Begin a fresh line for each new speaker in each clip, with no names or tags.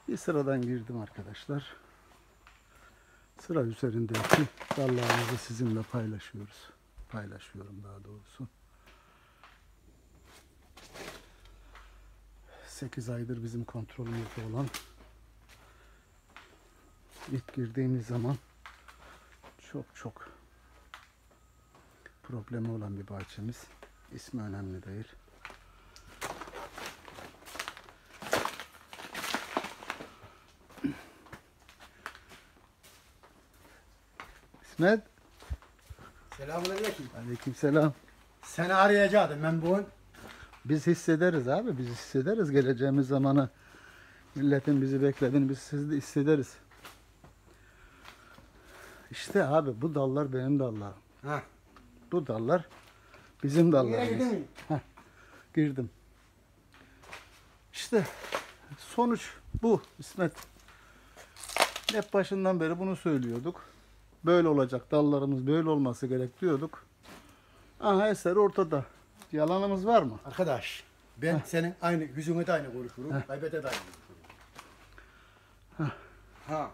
Bir sıradan girdim arkadaşlar. Sıra üzerindeki dallarımızı sizinle paylaşıyoruz. Paylaşıyorum daha doğrusu. 8 aydır bizim kontrolümüzde olan, ilk girdiğimiz zaman çok problemi olan bir bahçemiz. İsmi önemli değil. İsmet.
Selamünaleyküm.
Aleykümselam.
Seni arayacaktım ben bugün.
Biz hissederiz abi, biz hissederiz geleceğimiz zamanı. Milletin bizi beklediğini biz siz de hissederiz. İşte abi bu dallar benim dallarım.
Ha.
Bu dallar bizim
Nereye
dallarımız.
gidin mi?
Girdim. İşte sonuç bu İsmet. Hep başından beri bunu söylüyorduk. Böyle olacak, dallarımız böyle olması gerek diyorduk. Aha eser ortada. Yalanımız var mı?
Arkadaş ben senin aynı yüzüne de aynı konuşurum. Kaybete de aynı konuşurum. Ha.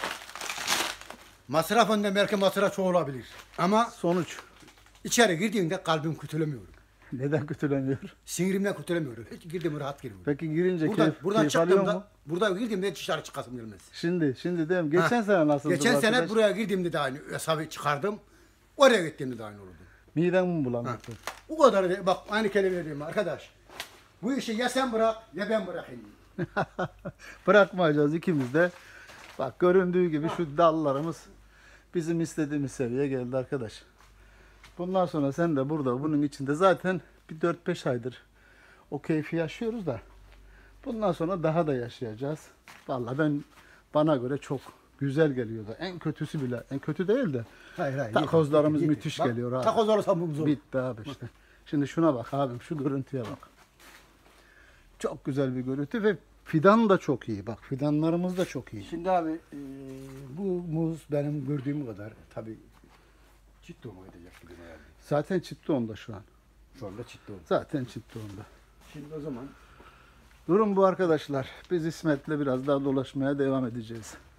Masraf önden belki masraf çok olabilir. Ama
Sonuç.
içeri girdiğinde kalbim kötülemiyor.
Neden kötüleniyor?
Sinirimden kötülemiyor. Hiç girdiğimde rahat giriyorum.
Peki girince
Buradan
keyif alıyor mu?
çıktığımda, burada girdiğimde dışarı çıkasım gelmez.
Şimdi değil mi? Geçen sene nasıldı
Geçen
bu
sene
arkadaş?
buraya girdiğimde de aynı hesabı çıkardım. Oraya gittiğimde de aynı oldu.
Midem mi bulandı?
O kadar değil. Bak aynı kelime diyeyim arkadaş. Bu işi ya sen bırak ya ben bırakayım.
Bırakmayacağız ikimiz de. Bak göründüğü gibi şu dallarımız bizim istediğimiz seviyeye geldi arkadaş. Bundan sonra sen de burada bunun içinde zaten bir 4-5 aydır o keyfi yaşıyoruz da bundan sonra daha da yaşayacağız. Vallahi bana göre çok güzel geliyor da. En kötüsü bile, en kötü değil de
Hayır.
takozlarımız müthiş geliyor abi.
Takoz olursa bu zor.
Bitti abi işte. Şimdi şuna bak abim, şu görüntüye bak. Çok güzel bir görüntü ve fidan da çok iyi. Bak fidanlarımız da çok iyi.
Şimdi abi bu muz benim gördüğüm kadar tabii ciddi olma edecek gibi yani.
Zaten çıktı onda şu an.
Şu anda ciddi oldu.
Zaten çıktı onda.
Şimdi o zaman
Durum bu arkadaşlar. Biz İsmet'le biraz daha dolaşmaya devam edeceğiz.